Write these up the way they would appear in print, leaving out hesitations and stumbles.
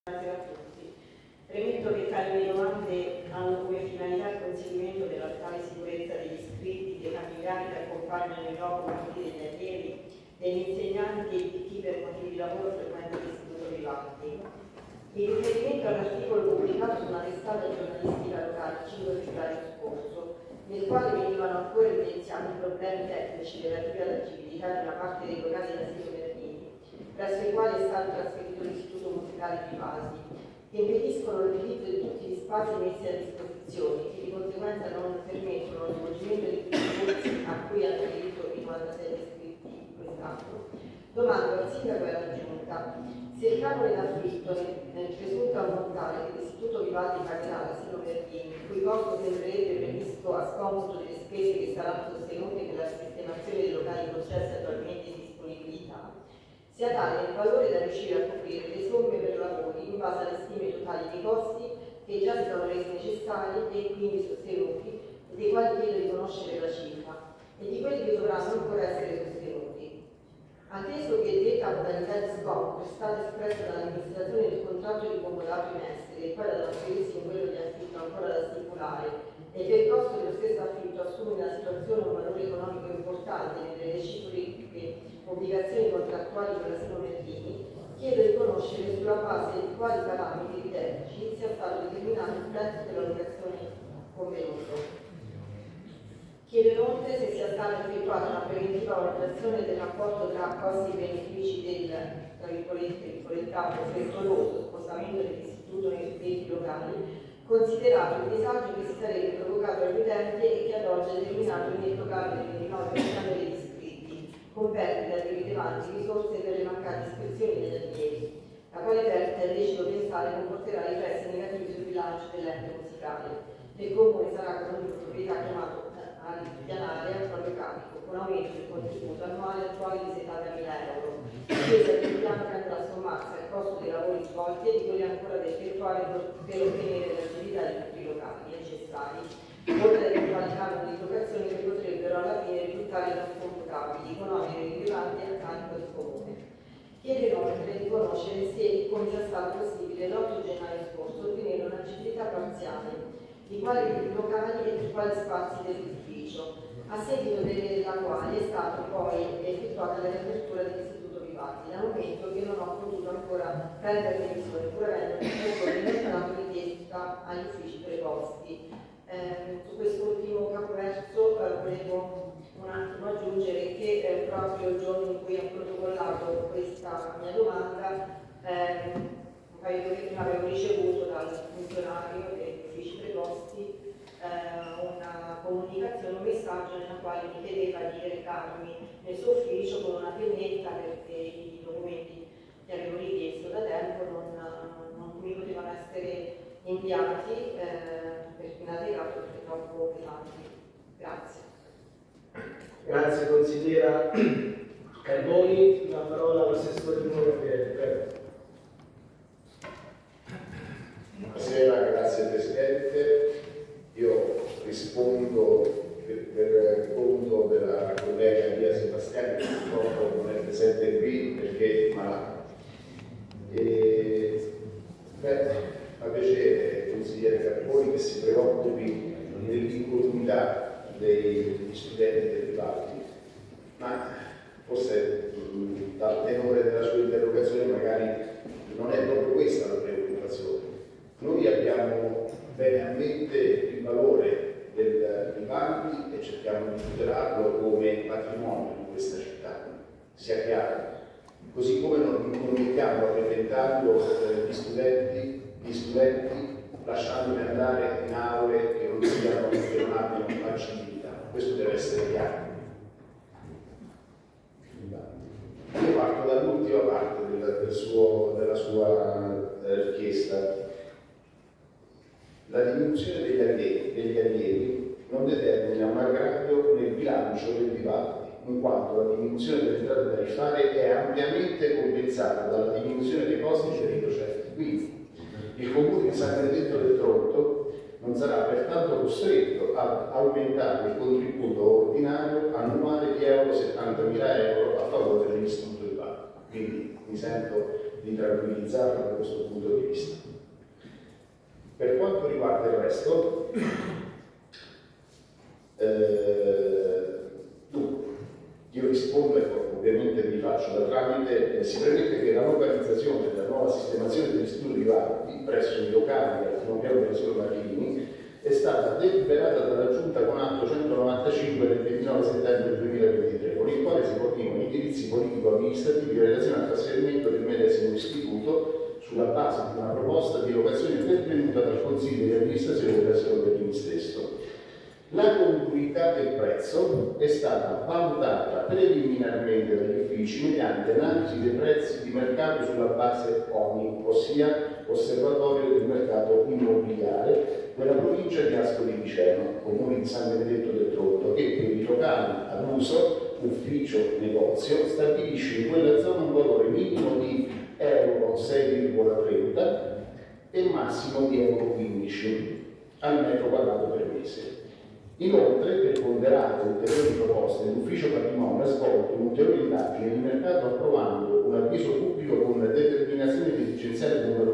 Buonasera a tutti. Premetto che tali domande hanno come finalità il conseguimento della totale sicurezza degli iscritti, dei familiari che accompagnano i propri figli degli allievi, degli insegnanti e di chi per motivi di lavoro frequenta l'istituto privati. In riferimento all'articolo pubblicato su una testata giornalistica locale il 5 febbraio scorso, nel quale venivano ancora evidenziati i problemi tecnici relativi all'agibilità di una parte dei locali dell'asilo Bernini, presso i quali è stato trasferito l'Istituto Musicale Privati, che impediscono l'utilizzo di tutti gli spazi messi a disposizione, che di conseguenza non permettono lo svolgimento di tutti i corsi a cui hanno diritto i 96 iscritti quest'anno. Domando al Sindaco e alla Giunta se il canone d'affitto nel presunto ammontare che l'Istituto Vivaldi pagherà all'asilo Bernini, il cui costo sembrerebbe previsto a scomputo delle spese che saranno sostenute per la sistemazione dei locali concessi attualmente in disponibilità, sia tale il valore da riuscire a coprire le somme per lavori in base alle stime totali dei costi che già si sono resi necessari e quindi sostenuti, e dei quali chiedo di conoscere la cifra, e di quelli che dovranno ancora essere sostenuti. Atteso che detta modalità di scopo è stata espressa dall'amministrazione del contratto di comodato in essere, e poi da trasferirsi in quello di affitto ancora da stipulare, e che il costo dello stesso affitto assume nella situazione un valore economico importante nelle reciproche obbligazioni contrattuali con l'asilo Bernini, chiedo di conoscere sulla base di quali parametri tecnici sia stato determinato il prezzo della locazione convenuto. Chiedo inoltre se sia stata effettuata una preventiva valutazione del rapporto tra costi e benefici del, tra virgolettato, frettoloso spostamento dell'istituto nei suddetti locali, considerato il disagio che si sarebbe provocato agli utenti e che ad oggi ha determinato il netto calo del 29% degli iscritti, con perdita di rilevanti risorse per le mancate iscrizioni degli allievi, la quale perdita è lecito pensare comporterà riflessi negativi sul bilancio dell'ente musicale. Il Comune sarà con una proprietà chiamato a ripianare a proprio carico, con aumento del contributo annuale attuale di 70.000 euro, spesa del piano che andrà a sommarsi al costo dei lavori svolti e di quelli ancora da effettuare per ottenere l'attività di tutti i locali necessari, oltre ad eventuali canoni di locazione che potrebbero alla fine risultare non computabili, con oneri rilevanti a carico del Comune. Chiedo inoltre di conoscere se e come sia stato possibile l'8 gennaio scorso ottenere un'agibilità parziale di quali locali e di quali spazi dell'ufficio, a seguito della quale è stata poi effettuata la riapertura dell'istituto Vivati, dal momento che non ho potuto ancora prendere misure, pur avendo dimostrato richiesta agli uffici preposti. Su quest'ultimo capoverso volevo un attimo aggiungere che proprio il giorno in cui ho protocollato questa mia domanda, un paio di ore prima avevo ricevuto dal funzionario degli uffici preposti una comunicazione, un messaggio nella quale mi chiedeva di recarmi nel suo ufficio con una pennetta perché i documenti che avevo richiesto da tempo non mi potevano essere inviati per inadeguato perché troppo pesanti. Grazie. Grazie consigliera Carboni, la parola all'assessore di Prego. Buonasera, grazie Presidente. Io rispondo per conto della collega Via Sebastiani, che purtroppo non è presente qui perché è malata. Fa piacere, consigliere Carboni, che si preoccupi dell'incolumità degli studenti derivati, ma forse dal tenore della sua interrogazione magari non è proprio questa la preoccupazione. Noi abbiamo bene a mente il valore del Vivaldi e cerchiamo di tutelarlo come patrimonio di questa città, sia chiaro. Così come non mettiamo a repentaglio gli studenti lasciandoli andare in aule che non abbiano accessibilità. Questo deve essere chiaro. Io parto dall'ultima parte della sua richiesta. La diminuzione degli allievi non determina un aggravio nel bilancio del Vivaldi, in quanto la diminuzione delle entrate tariffarie è ampiamente compensata dalla diminuzione dei costi per i docenti. Quindi il Comune di San Benedetto del Tronto non sarà pertanto costretto ad aumentare il contributo ordinario annuale di €70.000 a favore dell'istituto Vivaldi. Quindi mi sento di tranquillizzarla da questo punto di vista. Per quanto riguarda il resto, io rispondo e ovviamente vi faccio da tramite, si prevede che la localizzazione della nuova sistemazione degli studi privati presso i locali del primo piano della Solo Marini è stata deliberata dalla Giunta con atto 195 del 29 settembre 2023, con il quale si fornivano indirizzi politico-amministrativi in relazione al trasferimento del medesimo istituto sulla base di una proposta di locazione pervenuta dal Consiglio di amministrazione della Solo Marini stesso. La congruità del prezzo è stata valutata preliminarmente dagli uffici mediante analisi dei prezzi di mercato sulla base OMI, ossia Osservatorio del Mercato Immobiliare della provincia di Ascoli Piceno, comune di San Benedetto del Tronto, che per i locali ad uso, ufficio, negozio, stabilisce in quella zona un valore minimo di euro 6,30 e massimo di euro 15 al metro quadrato per mese. Inoltre, per ponderare ulteriori proposte, l'Ufficio Patrimonio ha svolto un'ulteriore indagine nel mercato approvando un avviso pubblico con determinazione dirigenziale numero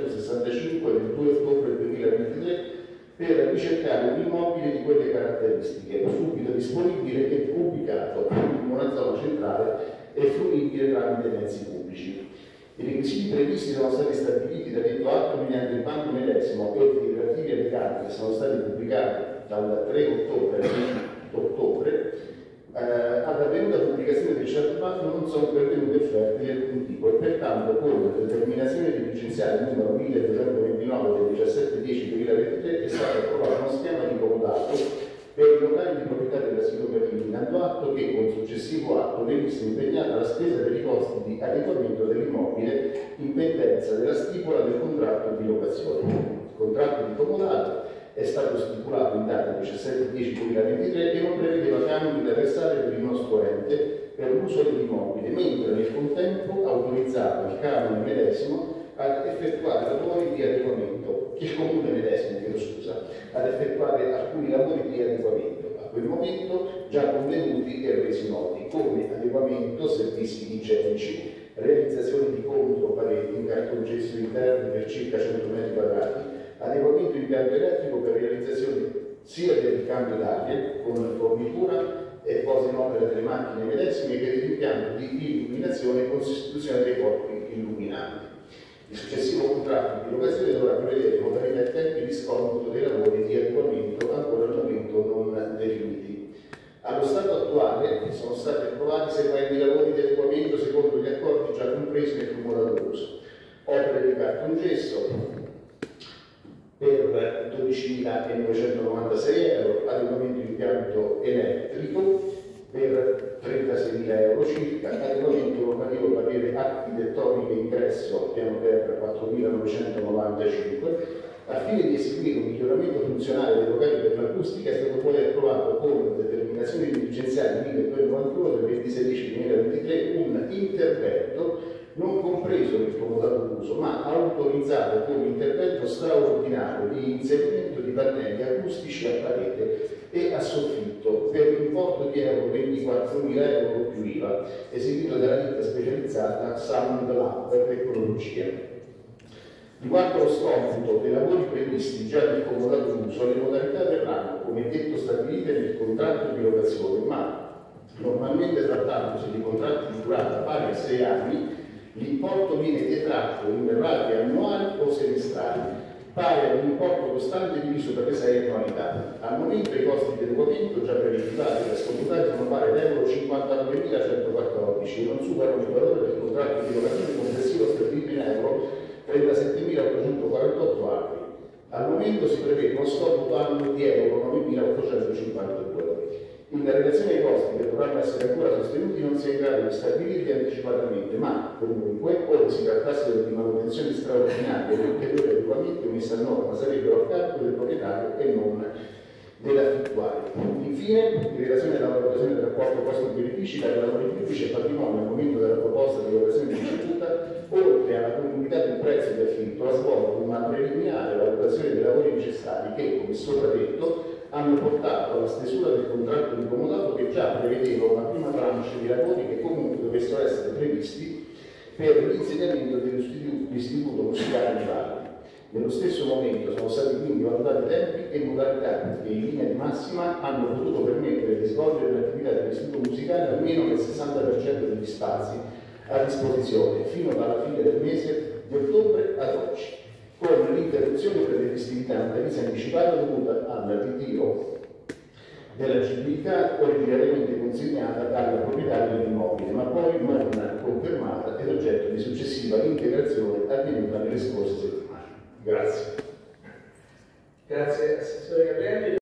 1165 del 2 ottobre 2023 per ricercare un immobile di quelle caratteristiche, subito disponibile e pubblicato in una zona centrale e fruibile tramite mezzi pubblici. I requisiti previsti sono stati stabiliti da detto atto mediante il bando medesimo e i relativi allegati che sono stati pubblicati dal 3 ottobre al 10 ottobre, alla avvenuta pubblicazione del citato bando non sono pervenute offerte di alcun tipo e pertanto con determinazione dirigenziale numero 1229 del 17/10/2023 è stato approvato uno schema di comodato per i locali di proprietà della Silo Marini, dando atto che con successivo atto venisse impegnata la spesa per i costi di adeguamento dell'immobile in pendenza della stipula del contratto di locazione. Il contratto di comodato è stato stipulato in data 17/10/2023 e non prevedeva canoni da versare per il nostro ente per l'uso dell'immobile, mentre nel contempo autorizzava il canone medesimo ad effettuare lavori di adeguamento, il comune medesimo, ad effettuare alcuni lavori di adeguamento, a quel momento già convenuti e resi noti, come adeguamento servizi igienici, realizzazione di contropareti in cartongesso interni per circa 100 metri quadrati, adeguamento impianto elettrico per realizzazione sia del ricambio d'aria con fornitura e posa in opera delle macchine medesime che dell'impianto di illuminazione con sostituzione dei corpi illuminati. Il successivo contratto di locazione dovrà prevedere modalità e tempi di scomputo dei lavori di adeguamento ancora al momento non definiti. Allo stato attuale sono stati approvati i seguenti lavori di adeguamento secondo gli accordi già compresi nel comodato d'uso. Opere di cartongesso per 12.996 euro, adeguamento impianto elettrico per 36.000 euro circa, adeguamento normativo parere architettonico ingresso piano terra 4.995. Al fine di eseguire un miglioramento funzionale dei locali per l'acustica è stato poi approvato con determinazione dirigenziale 1291 del 26/10/2023 un intervento non compreso nel comodato d'uso, ma autorizzato come intervento straordinario di inserimento di pannelli acustici a parete e a soffitto per l'importo di euro 24.000 euro più IVA, eseguito dalla ditta specializzata Sound Lab Tecnologia. Riguardo allo scomputo dei lavori previsti già nel comodato d'uso, le modalità verranno, come detto, stabilite nel contratto di locazione, ma normalmente trattandosi di contratti di durata pari a 6 anni, l'importo viene detratto in rate annuali o semestrali, pari ad un importo costante diviso per le 6 annualità. Al momento i costi di adeguamento già preventivari e scomutati sono pari ad euro 59.114 e non superano il valore del contratto di locazione complessivo stabilito in euro 37.848 anni. Al momento si prevede uno scomputo annuo di euro 9.852. In relazione ai costi che dovranno essere ancora sostenuti non si è in grado di stabilirli anticipatamente, ma comunque, ove si trattassero di manutenzioni straordinarie e ulteriori adeguamenti messi a norma sarebbero a carico del proprietario e non dell'affittuario. Infine, in relazione alla valutazione del rapporto costi-benefici tra i lavori pubblici e patrimonio al momento della proposta di locazione ricevuta, oltre alla comunità del prezzo di affitto, ha svolto una preliminare valutazione dei lavori necessari che, come sopra detto, hanno portato alla stesura del contratto di comodato che già prevedeva una prima tranche di lavori che comunque dovessero essere previsti per l'insegnamento dell'istituto musicale di Valli. Nello stesso momento sono stati quindi valutati tempi e modalità che in linea di massima hanno potuto permettere di svolgere l'attività dell'istituto musicale almeno nel 60% degli spazi a disposizione fino alla fine del mese di ottobre ad oggi, con l'interruzione per le festività natalizie anticipate dovuta al ritiro dell'agibilità originariamente consegnata dal proprietario dell'immobile, ma poi non confermata ed oggetto di successiva integrazione avvenuta nelle scorse settimane. Grazie. Grazie, Assessore Gabrielli.